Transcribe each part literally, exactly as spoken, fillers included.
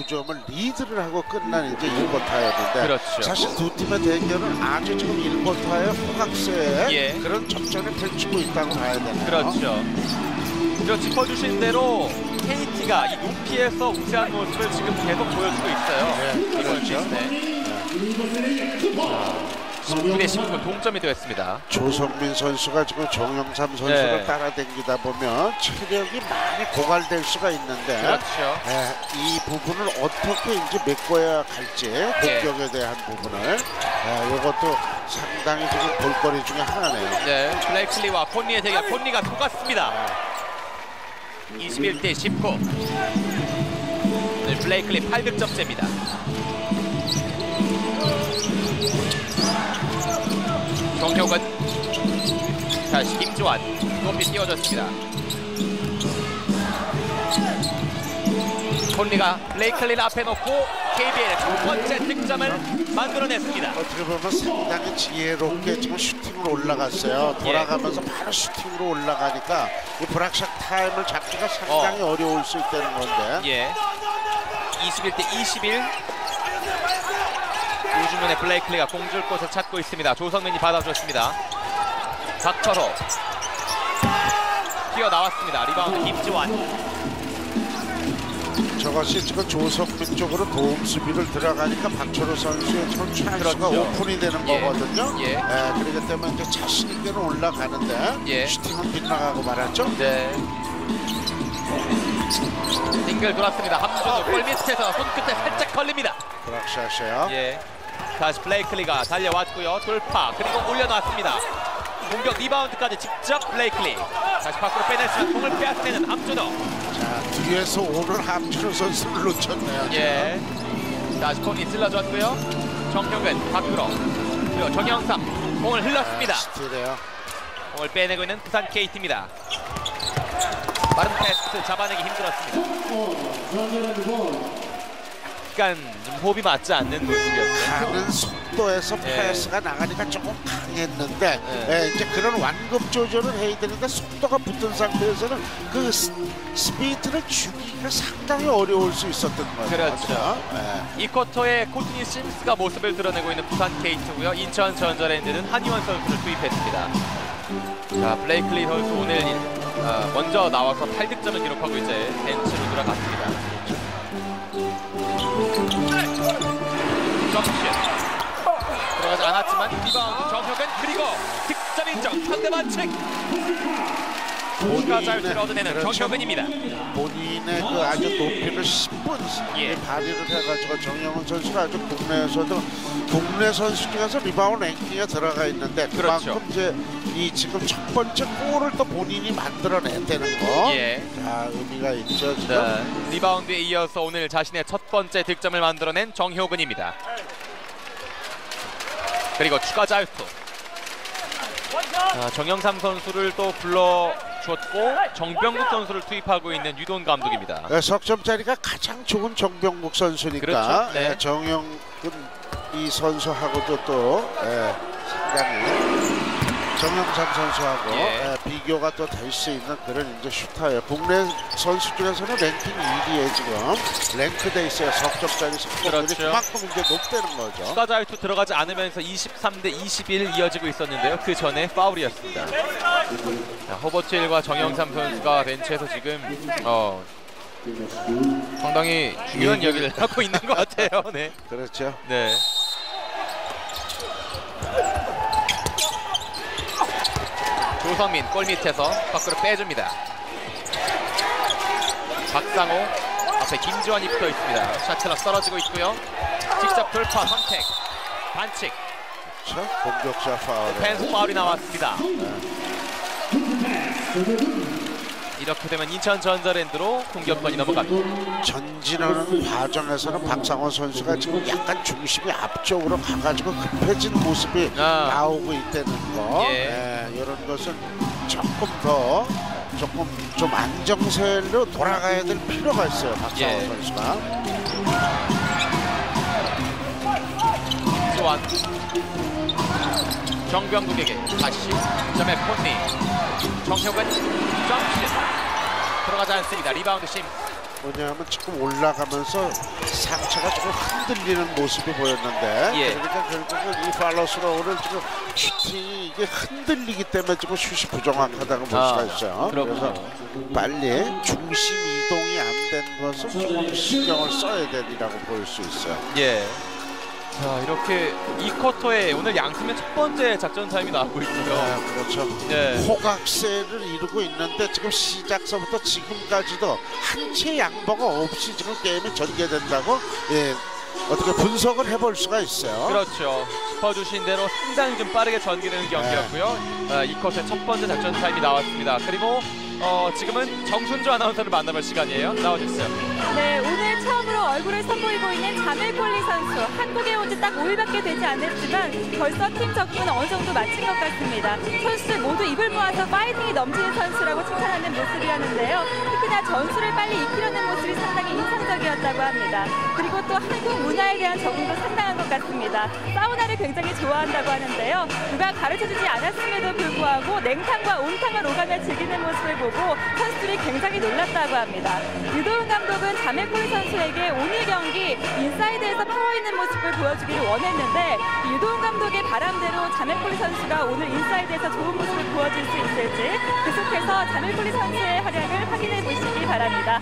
두 점을 리드를 하고 끝난 이제 일 쿼터였는데 그렇죠. 사실 두 팀의 대결은 아주 지금 일 쿼터의 호각세에 예. 그런 접전을 펼치고 있다고 봐야 되나요? 그렇죠. 그리고 짚어주신 대로 케이티가 이 높이에서 우세한 모습을 지금 계속 보여주고 있어요. 네, 그렇죠. 십구 대 십구 동점이 되었습니다. 조성민 선수가 지금 정영삼 선수를 네. 따라다니다 보면 체력이 많이 고갈될 수가 있는데 그렇죠. 네, 이 부분을 어떻게 이제 메꿔야 할지 공격에 대한 부분을 네, 이것도 상당히 지금 볼거리 중에 하나네요. 네, 블레이클리와 폰리의 대결, 폰리가 속았습니다. 이십일 대 십구. 오늘 블레이클리 팔 득점째입니다. 정효근, 다시 김주환, 높이 띄워줬습니다. 폰리가 블레이클리를 앞에 놓고 케이비엘의 첫 번째 득점을 만들어냈습니다. 어떻게 보면 상당히 지혜롭게 지금 슈팅으로 올라갔어요. 돌아가면서 예. 바로 슈팅으로 올라가니까 이 브락샷 타임을 잡기가 상당히 어. 어려울 수 있다는 건데. 예. 이십일 대 이십일. 우중문의 블레이클리가 공줄 곳을 찾고 있습니다. 조성민이 받아줬습니다. 박철호 뛰어나왔습니다. 리바운드 김지환. 저것이 지금 조성민 쪽으로 도움 수비를 들어가니까 박철호 선수의 지금 찬스가 그렇죠. 오픈이 되는 예. 거거든요. 예. 예, 그렇기 때문에 이제 자신 있게는 올라가는데 예. 슈팅은 빗나가고 말았죠. 네. 싱글 돌았습니다. 함준호 골 밑에서 손끝에 살짝 걸립니다. 브락샷이에요. 예. 다시 블레이클리가 달려왔고요. 돌파 그리고 올려놨습니다. 공격 리바운드까지 직접 블레이클리. 다시 밖으로 빼냈지만 공을 빼앗기는 함준호. 자, 뒤에서 오늘 함준호 선수를 놓쳤네요. 예. 다시 폰이 찔러줬고요. 정효근 밖으로. 그리고 정영삼 공을 흘렀습니다. 스틸이에요. 공을 빼내고 있는 부산 케이티입니다. 빠른 패스 잡아내기 힘들었습니다. 약간 좀 호흡이 맞지 않는 모습이었어요. 가는 속도에서 예. 패스가 나가니까 조금 강했는데 예. 예, 이제 그런 완급 조절을 해야 되는데 속도가 붙은 상태에서는 그 스, 스피드를 주기가 상당히 어려울 수 있었던 거예요. 그렇죠. 예. 이 쿼터에 코트니 심스가 모습을 드러내고 있는 부산 케이트고요. 인천 전자랜드는 한희원 선수를 투입했습니다. 자, 블레이클리 선수 오늘 어, 먼저 나와서 팔 득점을 기록하고 이제 벤치로 돌아갔습니다. 점슛 들어가지 않았지만 리바운드 정효근 그리고 득점 인정 상대 반칙. 추가 자유투를 얻어내는 그렇죠. 정효근입니다. 본인의 그 아주 높이를 십 분 예. 발휘를 해가지고 정영훈 선수가 아주 국내에서도 국내 선수 중에서 리바운드 랭킹에 들어가 있는데 그렇죠. 그만큼 이제 이 지금 첫 번째 골을 또 본인이 만들어냈다는 거. 예. 자, 의미가 있죠 지금. 자, 리바운드에 이어서 오늘 자신의 첫 번째 득점을 만들어낸 정효근입니다. 그리고 추가 자유투. 자, 정영삼 선수를 또 불러줬고 정병국 선수를 투입하고 있는 유돈 감독입니다. 네, 석점짜리가 가장 좋은 정병국 선수니까 그렇죠. 네. 네, 정영근 이 선수하고도 또 네, 상당히 정영삼 선수하고 예. 네, 비교가 또 될 수 있는 그런 이제 슈터예요. 국내 선수 중에서는 랭킹 일 위에 지금 랭크돼 있어요. 석점짜리 성공률이 그렇죠. 그만큼 이제 높다는 거죠. 추가 자유투 들어가지 않으면서 이십삼 대 이십일 이어지고 있었는데요. 그 전에 파울이었습니다. 자, 허버트 힐과 정영삼 선수가 벤치에서 지금 어, 상당히 중요한 이야기를 하고 있는 것 같아요. 네. 그렇죠. 네. 조성민 골 밑에서 밖으로 빼줍니다. 박상호 앞에 김지환이 붙어 있습니다. 샷클락 떨어지고 있고요. 직접 돌파 선택 반칙. 그렇죠. 공격자 파울. 펜스 파울이 나왔습니다. 이렇게 되면 인천 전자랜드로 공격권이 넘어갑니다. 전진하는 과정에서는 박상호 선수가 지금 약간 중심이 앞쪽으로 가가지고 급해진 모습이 아. 나오고 있다는 거. 예. 네, 이런 것은 조금 더 조금 좀 안정세로 돌아가야 될 필요가 있어요. 박상호 예. 선수가. 조한 정병국에게 다시 점의 폰리 정효근 점슛 들어가지 않습니다. 리바운드 심 뭐냐면 지금 올라가면서 상체가 조금 흔들리는 모습이 보였는데 예. 그러니까 결국은 이 팔로스로우를 지금 슈팅이 이게 흔들리기 때문에 지금 슛이 부정확하다고 볼 아, 수가 있어요. 그렇군요. 그래서 빨리 중심 이동이 안 된 것은 조금 신경을 써야 되리라고 볼 수 있어요. 예. 자, 이렇게 이 쿼터에 오늘 양팀의 첫 번째 작전 타임이 나오고 있고요. 네, 그렇죠. 네. 호각세를 이루고 있는데 지금 시작서부터 지금까지도 한 채 양보가 없이 지금 게임이 전개된다고 예, 어떻게 분석을 해볼 수가 있어요. 그렇죠. 짚어주신 대로 상당히 좀 빠르게 전개되는 경기였고요. 네. 아, 이 쿼터의 첫 번째 작전 타임이 나왔습니다. 그리고 어, 지금은 정순주 아나운서를 만나볼 시간이에요. 나와주세요. 네, 오늘 처음으로 얼굴을 선보이고 있는 자멜 콜리 선수. 한국에 온 지 딱 오 일밖에 되지 않았지만 벌써 팀 적응은 어느 정도 마친 것 같습니다. 선수들 모두 입을 모아서 파이팅이 넘치는 선수라고 칭찬하는 모습이었는데요. 특히나 전술을 빨리 익히려는 모습이 상당히 인상적이었다고 합니다. 그리고 또 한국 문화에 대한 적응도 상당한 것 같습니다. 사우나를 굉장히 좋아한다고 하는데요. 누가 가르쳐주지 않았음에도 불구하고 냉탕과 온탕을 오가며 즐기는 모습을 보고 선수들이 굉장히 놀랐다고 합니다. 유도훈 감독은 자멜 콜리 선수에게 오늘 경기 인사이드에서 파워 있는 모습을 보여주기를 원했는데 유도훈 감독의 바람대로 자멜 콜리 선수가 오늘 인사이드에서 좋은 모습을 보여줄 수 있을지 계속해서 자멜 콜리 선수의 활약을 확인해 보시기 바랍니다.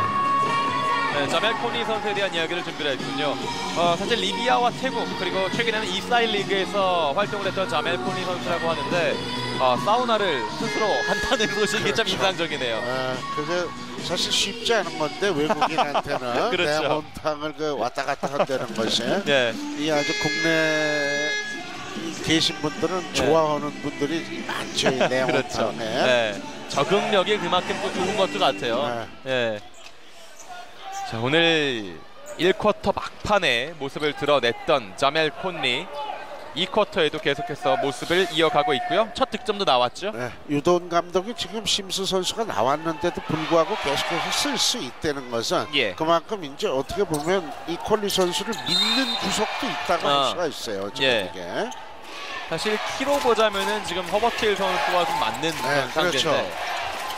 네, 자멜 콜리 선수에 대한 이야기를 준비를 했군요. 어, 사실 리비아와 태국 그리고 최근에는 이스라엘 리그에서 활동을 했던 자멜 콜리 선수라고 하는데 어, 사우나를 스스로 한다는 소식이 그렇죠. 참 인상적이네요. 아, 그게 사실 쉽지 않은 건데 외국인한테는 그렇죠. 내 온탕을 그 왔다 갔다 한다는 것이 네. 이 아주 국내 계신 분들은 네. 좋아하는 분들이 많죠. 이 내 그렇죠. 온탕에. 네. 적응력이 그만큼 또 좋은 것도 같아요. 네. 자, 오늘 일 쿼터 막판에 모습을 드러냈던 자멜 콜리 이 쿼터에도 계속해서 모습을 이어가고 있고요. 첫 득점도 나왔죠. 네, 유돈 감독이 지금 심스 선수가 나왔는데도 불구하고 계속해서 쓸 수 있다는 것은 예. 그만큼 이제 어떻게 보면 이 콜리 선수를 믿는 구석도 있다고 아. 할 수가 있어요. 지금 예. 이게. 사실 키로 보자면은 지금 허버틸 선수와 좀 맞는 네, 그런 그렇죠. 상대인데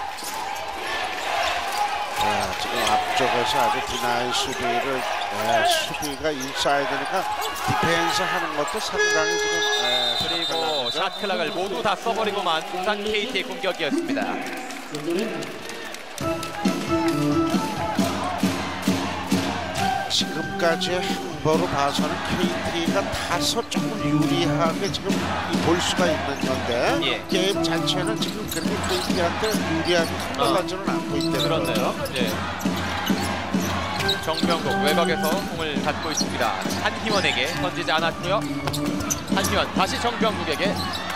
네, 지금 앞쪽에서 아주 디나이 수비를 네, 수비가 인사이드니까 디펜스 하는 것도 상당히 지금 네, 그리고 샷클락을 모두 다 써버리고만 부산 케이티의 공격이었습니다. 지금까지의 행보로 봐서는 케이티가 다소 조금 유리하게 지금 볼 수가 있는 건데 예. 게임 자체는 지금 그렇게 케이티한테 유리하게 흘러가지는 않고 있다는 그렇네요. 거죠. 예. 정병국 외곽에서 공을 갖고 있습니다. 한희원에게 던지지 않았고요. 한희원 다시 정병국에게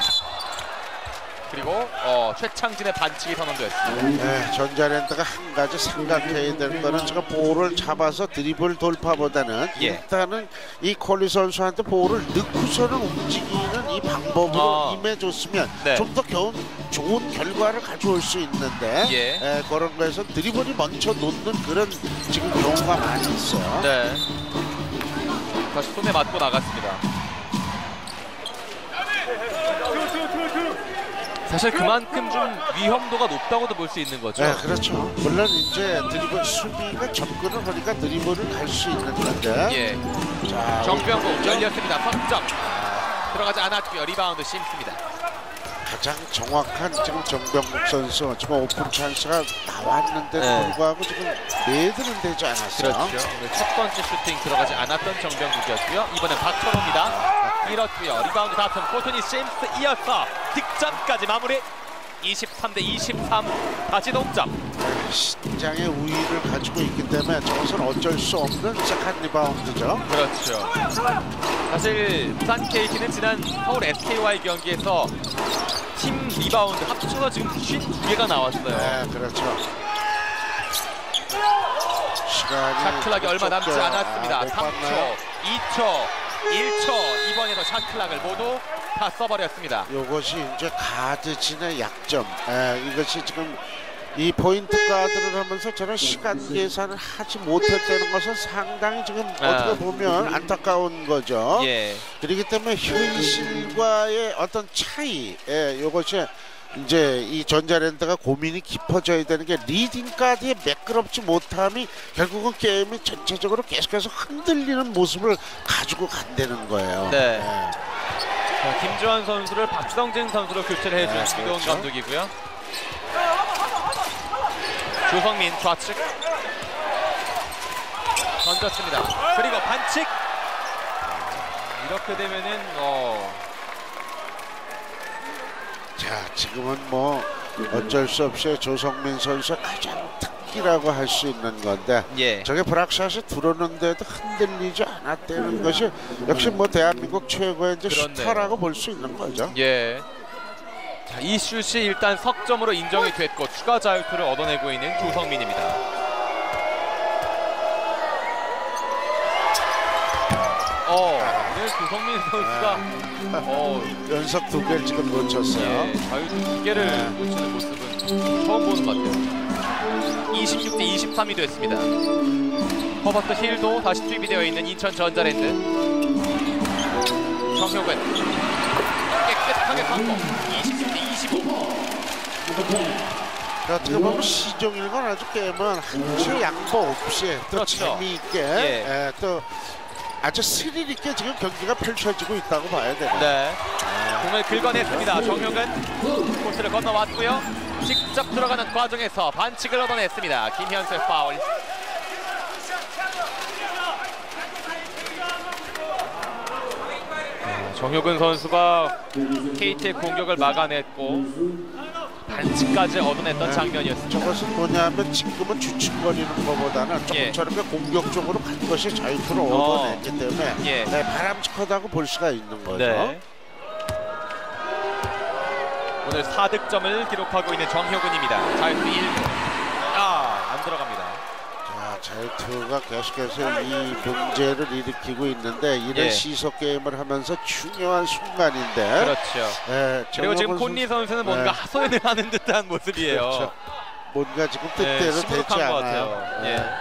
그리고 어, 최창진의 반칙이 선언됐습니다. 네, 전자랜드가 한 가지 생각해야 될 거는 지금 볼을 잡아서 드리블 돌파보다는 예. 일단은 이 콜리 선수한테 볼을 넣고서는 움직이는 이 방법으로 아. 임해줬으면 네. 좀 더 좋은 결과를 가져올 수 있는데 예. 에, 그런 거에서 드리블이 먼저 놓는 그런 지금 경우가 많이 있어요. 네. 다시 손에 맞고 나갔습니다. 사실 그만큼 좀 위험도가 높다고도 볼 수 있는 거죠. 네, 그렇죠. 물론 이제 드리블 수비가 접근을 하니까 드리블을 갈 수 있는 건데. 예. 자, 정병국 열렸습니다. 석점 들어가지 않았고요. 리바운드 심습니다. 가장 정확한 지금 정병국 선수 지금 오픈 찬스가 나왔는데 네. 불구하고 지금 매드는 되지 않았어요. 그렇죠. 오늘 첫 번째 슈팅 들어가지 않았던 정병국이었고요. 이번엔 박철호입니다. 밀었고요. 리바운드 다툼 코트니 제임스 이어서 득점까지 마무리. 이십삼 대 이십삼 다시 동점. 신장의 우위를 가지고 있기 때문에 저것은 어쩔 수 없는 세컨 리바운드죠. 그렇죠. 사실 부산 케이티는 지난 서울 에스케이와의 경기에서 팀 리바운드 합쳐서 지금 오십이 개가 나왔어요. 네, 그렇죠. 시간이 샷클락이 얼마 남지 좁게, 않았습니다. 아, 못 삼 초, 봤나요? 이 초, 일 초 이번에도 샷클락을 모두 다 써버렸습니다. 이것이 이제 가드진의 약점. 에, 이것이 지금 이 포인트 가드를 하면서 저는 시간 계산을 하지 못했다는 것은 상당히 지금 아. 어떻게 보면 안타까운 거죠. 예. 그렇기 때문에 현실과의 어떤 차이, 예, 이것이 이제 이 전자랜드가 고민이 깊어져야 되는 게 리딩 가드에 매끄럽지 못함이 결국은 게임이 전체적으로 계속해서 흔들리는 모습을 가지고 간다는 거예요. 네. 네. 자, 김주환 선수를 박성진 선수로 교체를 해준 네, 수교원 그렇죠. 감독이고요. 조성민 좌측 던졌습니다. 그리고 반칙. 이렇게 되면은 어. 자, 지금은 뭐 어쩔 수 없이 조성민 선수의 가장 특기라고 할 수 있는 건데 예. 저게 브락샷이 들어오는데도 흔들리지 않았다는 것이 역시 뭐 대한민국 최고의 이제 그렇네요. 슈터라고 볼 수 있는 거죠. 예. 자, 이 슛이 일단 석점으로 인정이 됐고 추가 자유투를 얻어내고 있는 조성민입니다. 어, 오늘 조성민 선수가 어, 연속 두 개를 지금 놓쳤어요. 예, 자유투 두 개를 놓치는 모습은 처음 보는 것 같아요. 이십육 대 이십삼이 됐습니다. 허버트 힐도 다시 투입이 되어 있는 인천 전자랜드. 정효근 깨끗하게 성공. 이십육 대 이십오. 어떻게 보면 시종일관 아주 게임은 한치 양보 없이 또 그렇죠. 재미있게 예. 예, 또 아주 스릴 있게 지금 경기가 펼쳐지고 있다고 봐야 되네요. 네. 공을 긁어냈습니다. 정효근 코스를 건너왔고요. 직접 들어가는 과정에서 반칙을 얻어냈습니다. 김현수의 파울. 정효근 선수가 케이티의 공격을 막아냈고 반칙까지 얻어냈던 네. 장면이었습니다. 저것은 뭐냐면 지금은 주춤거리는 것보다는 조금 예. 저렇게 공격적으로 간 것이 자유투를 어. 얻어냈기 때문에 예. 네, 바람직하다고 볼 수가 있는 거죠. 네. 오늘 사 득점을 기록하고 있는 정효근입니다. 자유투 일 분. 아, 안 들어갑니다. 자, 자유투가 계속해서 이 문제를 일으키고 있는데 이런 예. 시속 게임을 하면서 중요한 순간인데 그렇죠. 예, 그리고 지금 정효근 콘리 선수는 뭔가 네. 하소연을 하는 듯한 모습이에요. 그렇죠. 뭔가 지금 네, 뜻대로 시무룩한 되지 것 않아요. 같아요. 예. 예.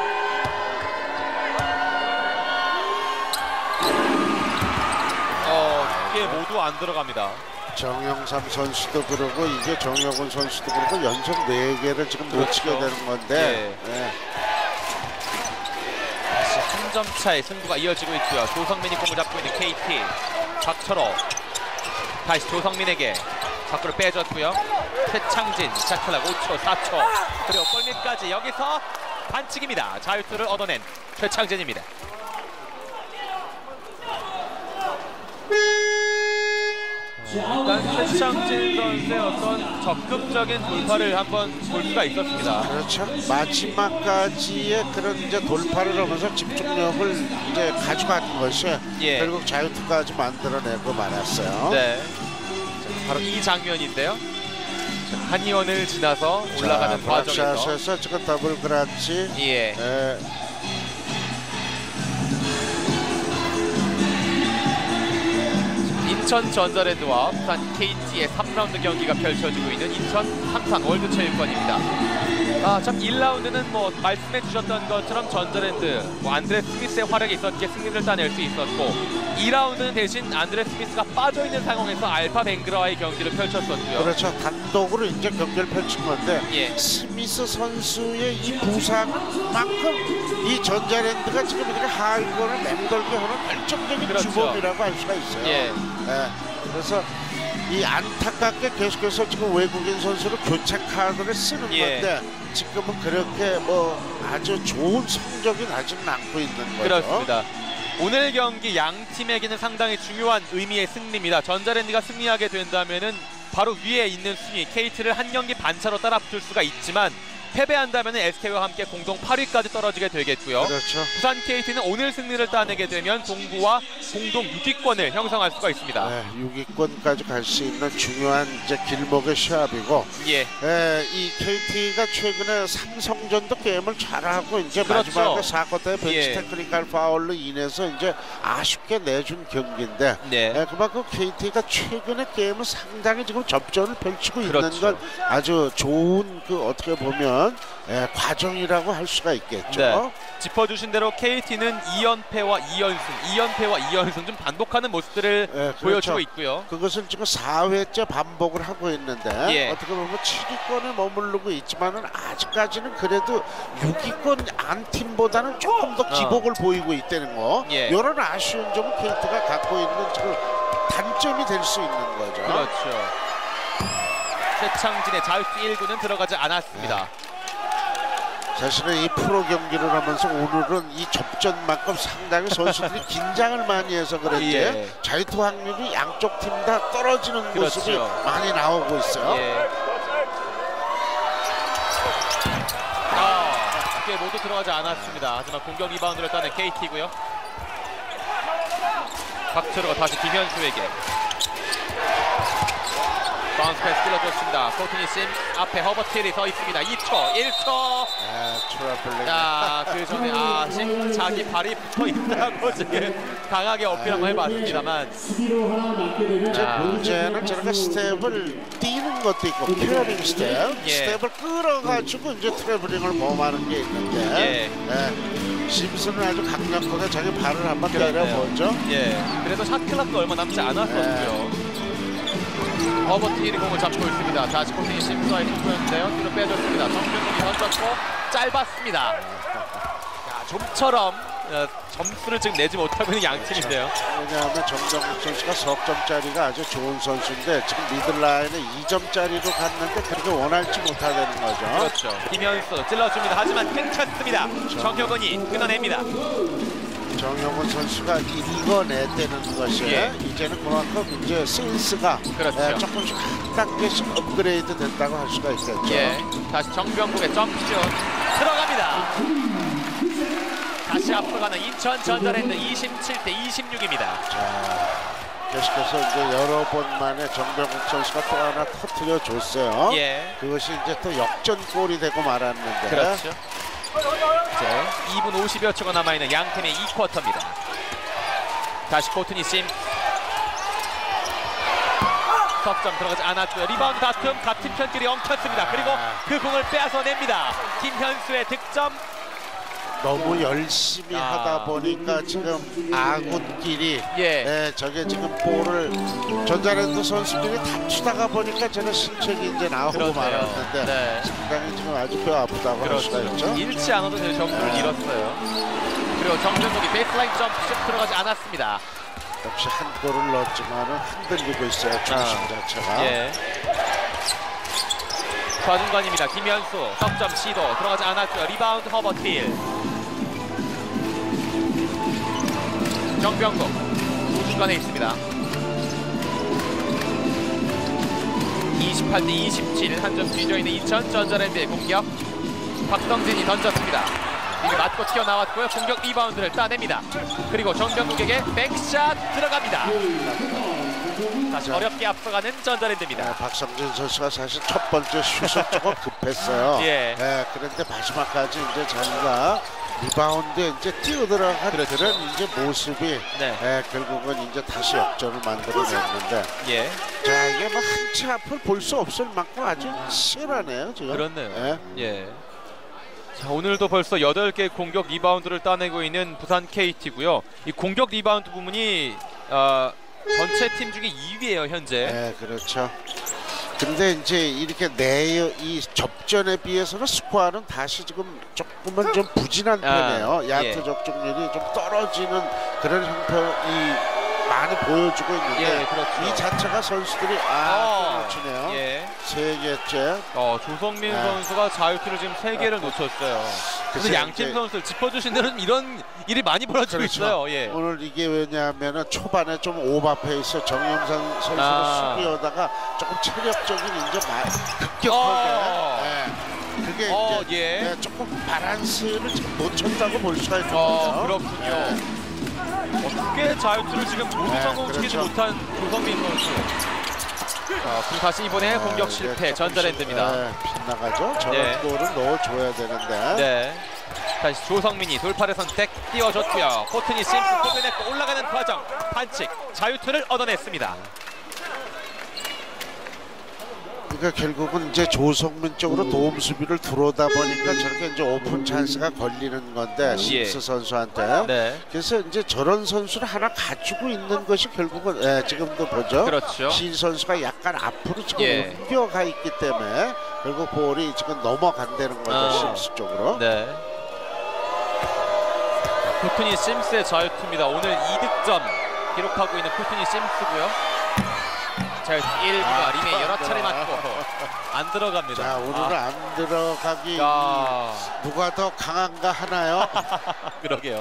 어, 두 개 모두 안 들어갑니다. 정영삼 선수도 그러고 이게 정효근 선수도 그러고 연속 네 개를 지금 놓치게 그렇죠. 되는 건데 예. 다시 한 점 차의 승부가 이어지고 있고요. 조성민이 공을 잡고 있는 케이티. 박철호. 다시 조성민에게 밖으로 빼줬고요. 최창진 샷클락 오 초, 사 초. 그리고 골밑까지 여기서 반칙입니다. 자유투를 얻어낸 최창진입니다. 일단 최창진 선수의 어떤 적극적인 돌파를 한번 볼 수가 있었습니다. 그렇죠. 마지막까지의 그런 이제 돌파를 하면서 집중력을 이제 가져가는 것이 예. 결국 자유투까지 만들어내고 말았어요. 네. 자, 바로 이 장면인데요. 자, 한의원을 지나서 올라가는 자, 과정에서 브락샷에서 지금 더블 그라치. 예. 예. 인천 전자랜드와 부산 케이티의 삼 라운드 경기가 펼쳐지고 있는 인천 삼산 월드체육관입니다. 아, 참 일 라운드는 뭐 말씀해 주셨던 것처럼 전자랜드 뭐 안드레 스미스의 활약이 있었기에 승리를 따낼 수 있었고 이 라운드는 대신 안드레 스미스가 빠져있는 상황에서 알파 뱅그라와의 경기를 펼쳤었고요. 그렇죠. 단독으로 이제 경기를 펼친 건데 예. 스미스 선수의 이 부상만큼 이 전자랜드가 지금 이렇게 하위권을 맴돌게 하는 결정적인 그렇죠. 주범이라고 할 수가 있어요. 예. 예. 그래서 이 안타깝게 계속해서 지금 외국인 선수로 교체 카드를 쓰는 예. 건데 지금은 그렇게 뭐 아주 좋은 성적이 나지는 않고 있는 거죠. 그렇습니다. 오늘 경기 양 팀에게는 상당히 중요한 의미의 승리입니다. 전자랜드가 승리하게 된다면은 바로 위에 있는 순위 케이티를 한 경기 반차로 따라붙을 수가 있지만 패배한다면 에스케이와 함께 공동 팔 위까지 떨어지게 되겠고요. 그렇죠. 부산 케이티는 오늘 승리를 따내게 되면 동부와 공동 육 위권을 형성할 수가 있습니다. 네, 육 위권까지 갈 수 있는 중요한 이제 길목의 시합이고, 예. 에, 이 케이티가 최근에 삼성전도 게임을 잘하고 이제 그렇죠. 마지막에 사 쿼터에 벤치 예. 테크니컬 파울로 인해서 이제 아쉽게 내준 경기인데, 네. 에, 그만큼 케이티가 최근에 게임을 상당히 지금 접전을 펼치고 그렇죠. 있는 건 아주 좋은 그 어떻게 보면 있는 예, 과정이라고 할 수가 있겠죠. 네. 짚어주신 대로 케이티는 이 연패와 이 연승, 이 연패와 이 연승 좀 반복하는 모습들을 예, 그렇죠. 보여주고 있고요. 그것을 지금 사 회째 반복을 하고 있는데 예. 어떻게 보면 칠 위권에 머무르고 있지만은 아직까지는 그래도 육 위권 안 팀보다는 조금 더 기복을 어. 보이고 있다는 거. 예. 이런 아쉬운 점은 케이티가 갖고 있는 지금 단점이 될 수 있는 거죠. 그렇죠. 최창진의 자유투 일 구는 들어가지 않았습니다. 네. 사실은 이 프로 경기를 하면서 오늘은 이 접전만큼 상당히 선수들이 긴장을 많이 해서 그런지 예. 자유투 확률이 양쪽 팀 다 떨어지는 그렇죠. 모습이 많이 나오고 있어요. 예. 아, 꽤 모두 들어가지 않았습니다. 하지만 공격 리바운드를 따낸 케이티고요. 박철호가 다시 김현수에게 바운스 패스 찔러줬습니다. 코트니 심 앞에 허버트 힐이 서 있습니다. 이 초, 일 초. 아, 트러블링. 자, 그 전에 아, 심 자기 발이 붙어 있다고 지금 강하게 어필 한번 해봤습니다만. 이제 문제는 저렇게 스텝을 뛰는 것도 있고 피어링 스텝, 예. 스텝을 끌어가지고 이제 트래블링을 모험하는 게 있는데. 예. 예. 심슨은 아주 강력하게 자기 발을 한번 때려보죠. 예. 그래도 샷클락도 얼마 남지 않았었고요. 예. 허버트 힐이 공을 잡고 있습니다. 다시 코트니 심스와의 승부였는데요. 뒤로 빼줬습니다. 정준욱이 던졌고 짧았습니다. 자, 좀처럼 어, 점수를 지금 내지 못하고 있는 양 팀인데요. 왜냐하면 정정국 선수가 석점짜리가 아주 좋은 선수인데 지금 미들라인에 이 점짜리로 갔는데 그렇게 원할지 못하다는 거죠. 그렇죠. 김현수 찔러줍니다. 하지만 끊겼습니다. 정혁원이 끊어냅니다. 정혁원 선수가 읽어내다는 것이 예. 이제는 그만큼 이제 센스가 그렇죠. 예, 조금씩 한 단계씩 업그레이드 된다고 할 수가 있겠죠. 예. 다시 정병국의 점프슛 들어갑니다. 다시 앞서가는 인천 전자랜드 이십칠 대 이십육입니다. 자, 계속해서 이제 여러 번 만에 정병국 선수가 또 하나 터뜨려 줬어요. 예. 그것이 이제 또 역전골이 되고 말았는데. 그렇죠. 이제 이 분 오십여 초가 남아있는 양팀의 이 쿼터입니다. 다시 코트니 심 석점 들어가지 않았고요. 리바운드 다툼 같은 편끼리 엉켰습니다. 그리고 그 공을 빼앗아냅니다. 김현수의 득점. 너무 열심히 아. 하다 보니까 지금 아군끼리 예. 예, 저게 지금 볼을 전자랜드 선수들이 다투다가 보니까 저는 실책이 이제 나오고 그렇네요. 말았는데 네. 상당히 지금 아주 뼈 아프다고 할 수가 그렇죠. 있죠. 잃지 않아도 될 점수를 네. 잃었어요. 그리고 정준욱이 베이스라인 점프슛 들어가지 않았습니다. 역시 한 골을 넣었지만은 흔들리고 있어요. 중심 아. 자체가. 예. 좌중간입니다. 김현수 석점 시도 들어가지 않았고요. 리바운드 허버트 힐. 정병국 우중간에 있습니다. 이십팔 대 이십칠 한 점 뒤져 있는 인천 전자랜드의 공격. 박성진이 던졌습니다. 이미 맞고 튀어나왔고요. 공격 리바운드를 따냅니다. 그리고 정병국에게 백샷 들어갑니다. 다시 어렵게 앞서가는 전자랜드입니다. 네, 박성진 선수가 사실 첫 번째 슛은 조금 급했어요. 예. 네, 그런데 마지막까지 이제 자기가 리바운드에 이제 뛰어들어간 그렇죠. 그런 이제 모습이 네. 네, 결국은 이제 다시 역전을 만들어냈는데 예. 자 이게 뭐 한 치 앞을 볼 수 없을 만큼 아주 치열하네요 지금. 그렇네요. 네. 예. 자, 오늘도 벌써 여덟 개 공격 리바운드를 따내고 있는 부산 케이티고요. 이 공격 리바운드 부분이 어, 전체 팀 중에 이 위예요 현재. 네, 그렇죠. 근데 이제 이렇게 내 이 접전에 비해서는 스코어는 다시 지금 조금은 좀 부진한 아, 편이에요. 야투 예. 적중률이 좀 떨어지는 그런 형편이 많이 보여주고 있는데 예, 그렇죠. 이 자체가 선수들이 아, 놓치네요. 예. 세 개째. 어, 조성민 네. 선수가 자유투를 지금 세 개를 놓쳤어요. 그래서 글쎄, 양팀 이제- 선수를 짚어주신 대로는 이런 일이 많이 벌어지고 그렇죠. 있어요. 예. 오늘 이게 왜냐하면 초반에 좀 오버페이스 정영상 선수를 아. 수비하다가 조금 체력적인 이제 마- 급격하게 어. 예. 그게 어, 이제 예. 예, 조금 바란스를 지금 놓쳤다고 볼 수가 있는 어, 거죠. 그렇군요. 어떻게 자유투를 지금 모두 네, 성공시키지 그렇죠. 못한 조성민 선수. 자, 그럼 다시 이번에 예. 공격 예, 실패 이제 조금씩, 전자랜드입니다. 예, 빗나가죠. 저런 네. 골을 넣어줘야 되는데. 네. 다시 조성민이 돌파를 선택 띄워줬고요. 코트니 심스 꽂아냈고 올라가는 과정 반칙 자유투를 얻어냈습니다. 그러니까 결국은 이제 조성민 쪽으로 도움 수비를 들어오다 보니까 저렇게 이제 오픈 찬스가 걸리는 건데 심스 예. 선수한테. 네. 그래서 이제 저런 선수를 하나 가지고 있는 것이 결국은 예, 지금도 보죠. 그렇죠. 신 선수가 약간 앞으로 지금 예. 옮겨가 있기 때문에 결국 볼이 지금 넘어간다는 거죠. 어. 심스 쪽으로. 네. 코트니 심스의 자유투입니다. 오늘 이 득점 기록하고 있는 코트니 심스고요. 자유투 일 구가 림에 여러 차례 맞고 안 들어갑니다. 자, 오늘은 아. 안 들어가기 야. 누가 더 강한가 하나요? 그러게요.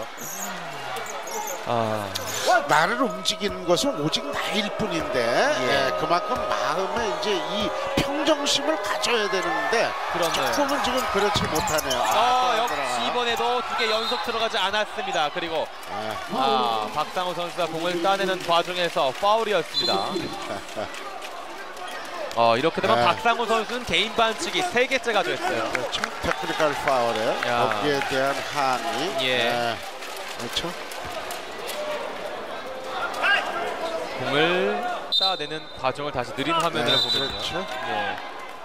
아. 나를 움직이는 것은 오직 나일 뿐인데 예. 예, 그만큼 마음에 이제 이 평정심을 가져야 되는데 그렇네요. 조금은 지금 그렇지 못하네요. 아, 아, 역시 이번에도 두 개 연속 들어가지 않았습니다. 그리고 아, 아, 박상우 선수가 공을 따내는 과정에서 파울이었습니다. 어, 이렇게 되면 네. 박상우 선수는 개인 반칙이 세 개째 가져했어요. 그렇죠. 테크니컬 파울에 야. 거기에 대한 항의. 예. 예. 그렇죠. 공을 따내는 과정을 다시 느린 화면을 네, 보면요. 그렇죠. 예.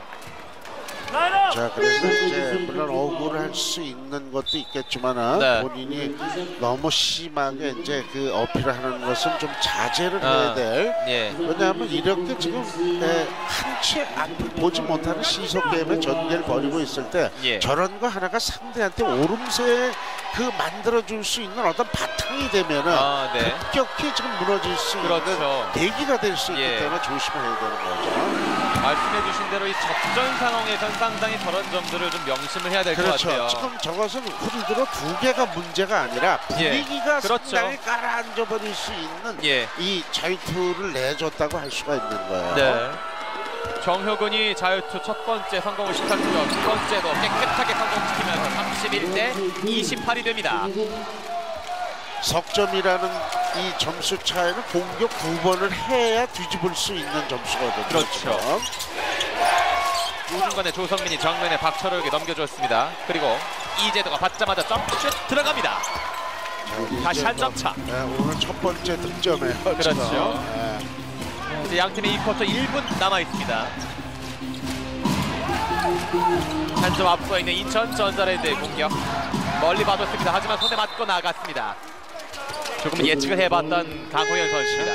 자, 그래서 이제 물론 억울할 수 있는 것도 있겠지만은 네. 본인이 너무 심하게 이제 그 어필을 하는 것은 좀 자제를 아. 해야 될. 예. 왜냐하면 이렇게 지금 한치 앞을 보지 못하는 시속 게임의 전개를 벌이고 있을 때 예. 저런 거 하나가 상대한테 오름세 그 만들어줄 수 있는 어떤 바탕이 되면은 아, 네. 급격히 지금 무너질 수 그렇죠. 있는 계기가 될 수 있기 예. 때문에 조심해야 되는 거죠. 말씀해주신 대로 이 접전 상황에선 상당히 저런 점들을 좀 명심을 해야 될 것 그렇죠. 같아요. 지금 저것은 우리 들어 두 개가 문제가 아니라 분위기가 예. 그렇죠. 상당히 가라앉아 버릴 수 있는 예. 이 자유투를 내줬다고 할 수가 있는 거예요. 네. 정효근이 자유투 첫 번째 성공을 시켰고요. 두 번째도 깨끗하게 성공시키면서 삼십일 대 이십팔이 됩니다. 석점이라는 이 점수 차이는 공격 두 번을 해야 뒤집을 수 있는 점수거든요. 그렇죠. 우중간에 조성민이 정면에 박철호에게 넘겨줬습니다. 그리고 이재도가 받자마자 점프슛 들어갑니다. 다시 한 점 차. 네, 오늘 첫 번째 득점이에요. 그렇죠. 네. 이제 양 팀의 이 쿼터 일 분 남아 있습니다. 한 점 앞서 있는 인천 전자랜드의 공격. 멀리 봐줬습니다. 하지만 손에 맞고 나갔습니다. 조금 예측을 해봤던 강호연 선수입니다.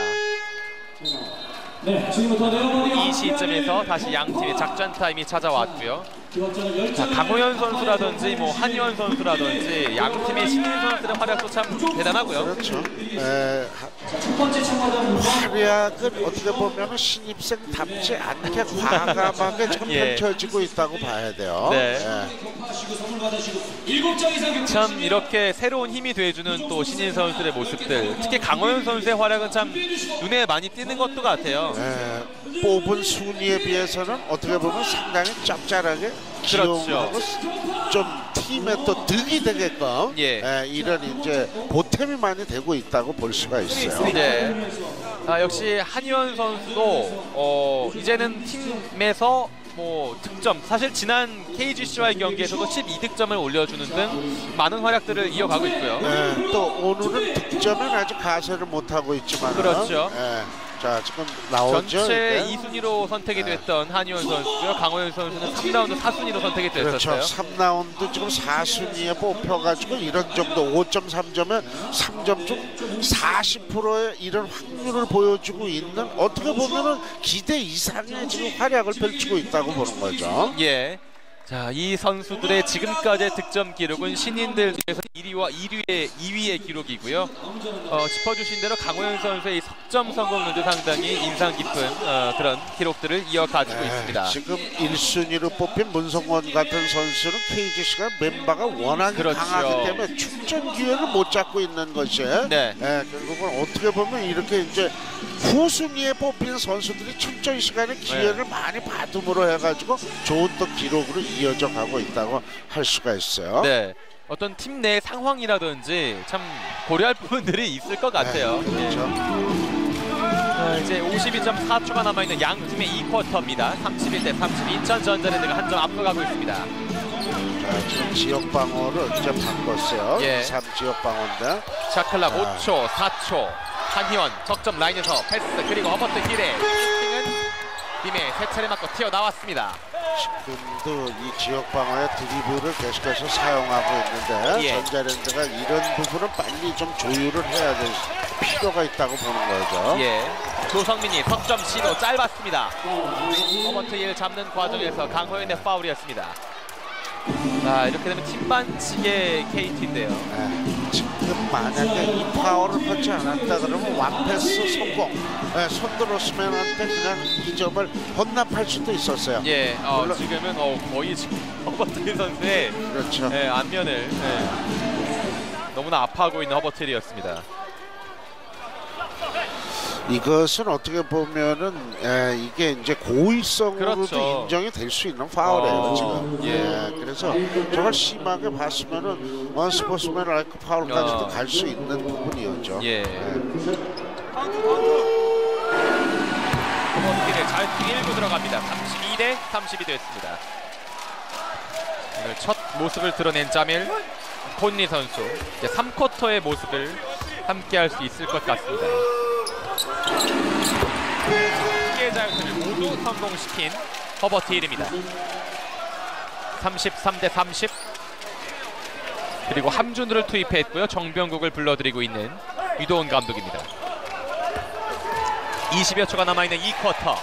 네, 지금부터 이 시점에서 다시 양 팀의 작전 타임이 찾아왔고요. 자, 강호연 선수라든지 뭐 한희원 선수라든지 양 팀의 신인 선수들의 활약도 참 대단하고요. 그렇죠. 에, 첫 번째 참가자는 활약은 어떻게 보면 신입생답지 않게 과감하게 지금 예. 펼쳐지고 있다고 봐야 돼요. 네. 예. 선물 받으시고 일곱 장 이상 참 이렇게 새로운 힘이 돼주는 또 신인 선수들의 모습들, 특히 강호연 선수의 활약은 참 눈에 많이 띄는 것도 같아요. 에, 뽑은 순위에 비해서는 어떻게 보면 상당히 짭짤하게 그렇죠. 기용하고 좀 팀에 또 득이 되게끔 예. 에, 이런 이제 보탬이 많이 되고 있다고 볼 수가 있어요. 네. 아, 역시 한희원 선수도 어, 이제는 팀에서 뭐 득점, 사실 지난 케이지씨와의 경기에서도 십이 득점을 올려주는 등 많은 활약들을 이어가고 있고요. 네, 또 오늘은 득점은 아직 가세를 못하고 있지만 그렇죠. 네, 자 지금 나오죠. 전체 이제. 이 순위로 선택이 됐던 한희원 선수고요. 강호연 선수는 삼 라운드 사 순위로 선택이 그렇죠. 됐었어요. 삼 라운드 지금 사 순위에 뽑혀가지고 이런 정도 오 점 삼 점에 삼 점 좀 사십 퍼센트의 이런 확률을 보여주고 있는, 어떻게 보면은 기대 이상의 지금 활약을 펼치고 있다고 보는 거죠. 예. 자, 이 선수들의 지금까지의 득점 기록은 신인들 중에서 일 위와 일 위의 이 위의 기록이고요. 어, 짚어주신 대로 강호연 선수의 이 석점 성공률도 상당히 인상 깊은 어, 그런 기록들을 이어가지고 네, 있습니다. 지금 일 순위로 뽑힌 문성원 같은 선수는 케이지씨가 멤버가 워낙 그렇죠. 강하기 때문에 출전 기회를 못 잡고 있는 것이 네. 네, 결국은 어떻게 보면 이렇게 이제 후순위에 뽑힌 선수들이 출전 시간에 기회를 네. 많이 받음으로 해가지고 좋은 또 기록으로 이어져 가고 있다고 할 수가 있어요. 네. 어떤 팀 내 상황이라든지 참 고려할 부분들이 있을 것 같아요. 네, 그렇죠. 자, 이제 오십이 점 사 초가 남아있는 양 팀의 이 쿼터입니다. 삼십일 대 삼십이. 인천 전자랜드가 한 점 앞서가고 있습니다. 자, 지금 지역 방어를 이제 바꿨어요. 예. 삼 지역 방어인데. 샤클락 아. 오 초, 사 초. 한희원 적점 라인에서 패스, 그리고 허버트 힐의 슈팅은 빔에 세 차례 맞고 튀어나왔습니다. 지금도 이 지역 방어의 드리블을 계속해서 사용하고 있는데 예. 전자랜드가 이런 부분은 빨리 좀 조율을 해야 될 필요가 있다고 보는 거죠. 예. 조성민이 석점 시도 짧았습니다. 허버트 일 잡는 과정에서 강호연의 파울이었습니다. 자, 이렇게 되면 팀 반칙의 케이티인데요. 네, 지금 만약에 이 파워를 받지 않았다 그러면 완패스 성공. 네, 손들었으면 한테 그냥 이 점을 헌납할 수도 있었어요. 예, 어, 물론- 지금은 어, 거의 지금 허버트 선수의 그렇죠. 예, 안면을 예, 너무나 아파하고 있는 허버트리였습니다. 이것은 어떻게 보면은 에, 이게 이제 고의성으로도 그렇죠. 인정이 될 수 있는 파울이에요. 어, 지금. 예. 예, 그래서 저걸 심하게 봤으면은 원스포츠맨 라이크 파울까지도 어. 갈 수 있는 부분이었죠. 예. 허버트리의 자유투 일구 들어갑니다. 삼십이 대 삼십이 됐습니다. 오늘 첫 모습을 드러낸 자밀 콘니 선수, 이제 삼 쿼터의 모습을 함께할 수 있을 것 같습니다. 두 개의 자유투를 모두 성공시킨 허버트 힐입니다. 삼십삼 대 삼십. 그리고 함준우를 투입했고요. 정병국을 불러들이고 있는 유도훈 감독입니다. 이십여 초가 남아있는 이 쿼터.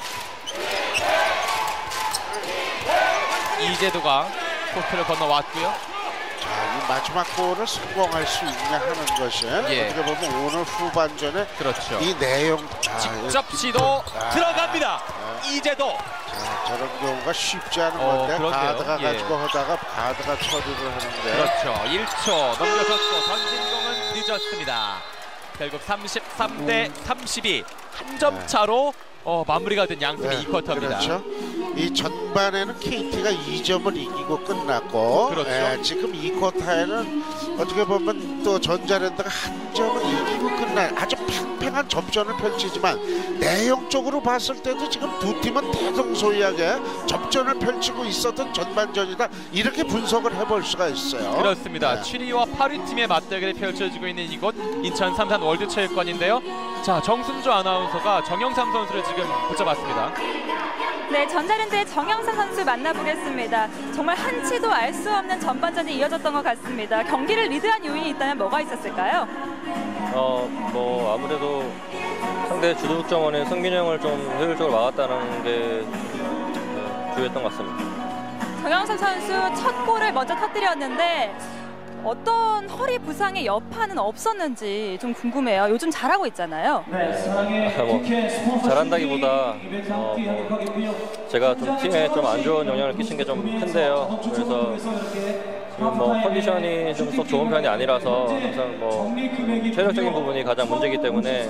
이재도가 코트를 건너왔고요. 자, 이 마지막 골을 성공할 수 있냐 하는 것이 예. 어떻게 보면 오늘 후반전에 그렇죠. 이 내용 아, 직접 시도 아, 들어갑니다. 아, 이재도. 자, 저런 경우가 쉽지 않은 어, 건데 그러게요. 가드가 예. 가지고 하다가 가드가 처리를 하는데 그렇죠. 일 초 넘겨졌고 던진 공은 늦었습니다. 결국 삼십삼 대 삼십이 한 점 차로 어, 마무리가 된 양팀의 네, 이 쿼터입니다. 그렇죠. 이 전반에는 케이티가 이 점을 이기고 끝났고 그렇죠. 예, 지금 이 쿼터에는 어떻게 보면 또 전자랜드가 한 점을 이기고 끝난 아주 팽팽한 접전을 펼치지만 내용적으로 봤을 때도 지금 두 팀은 대동소이하게 접전을 펼치고 있었던 전반전이다. 이렇게 분석을 해볼 수가 있어요. 그렇습니다. 네. 칠 위와 팔 위 팀의 맞대결이 펼쳐지고 있는 이곳 인천 삼산 월드체육관인데요. 자, 정순조 아나운서가 정영삼 선수를 지금 붙잡았습니다. 네, 전자랜드의 정영사 선수 만나보겠습니다. 정말 한치도 알 수 없는 전반전이 이어졌던 것 같습니다. 경기를 리드한 요인이 있다면 뭐가 있었을까요? 어, 뭐 아무래도 상대 주도 득점원의 승민이 형을 좀 효율적으로 막았다는 게 네, 주요했던 것 같습니다. 정영사 선수 첫 골을 먼저 터뜨렸는데 어떤 허리 부상의 여파는 없었는지 좀 궁금해요. 요즘 잘하고 있잖아요. 네, 사랑의 아, 뭐, 국회 스폰서십 잘한다기보다 이벤트 어, 함께 뭐, 하도록 하겠고요. 제가 좀 팀에 좀 안 좋은 영향을 끼친 게 좀 큰데요. 그래서 지금 뭐 컨디션이 좀 썩 좋은 편이 아니라서 항상 뭐 체력적인 부분이 가장 문제이기 때문에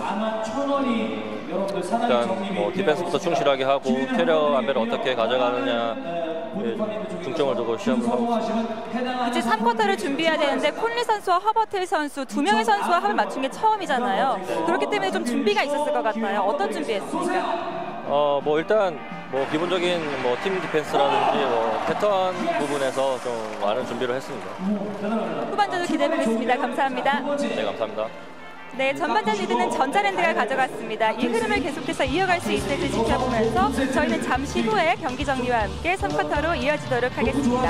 일단 뭐 디펜스부터 충실하게 하고 체력 안배를 어떻게 가져가느냐 중점을 두고 시험을 하고 있습니다. 이제 삼 쿼터를 준비해야 되는데 콘리 선수와 허버트 선수 두 명의 선수와 합을 맞춘 게 처음이잖아요. 그렇기 때문에 좀 준비가 있었을 것 같아요. 어떤 준비했습니까? 어 뭐 일단 뭐 기본적인 뭐 팀 디펜스라든지 뭐 패턴 부분에서 좀 많은 준비를 했습니다. 후반전도 기대해보겠습니다. 감사합니다. 네, 감사합니다. 네, 전반전 리드는 전자랜드가 가져갔습니다. 이 흐름을 계속해서 이어갈 수 있을지 지켜보면서 저희는 잠시 후에 경기 정리와 함께 삼 쿼터로 이어지도록 하겠습니다.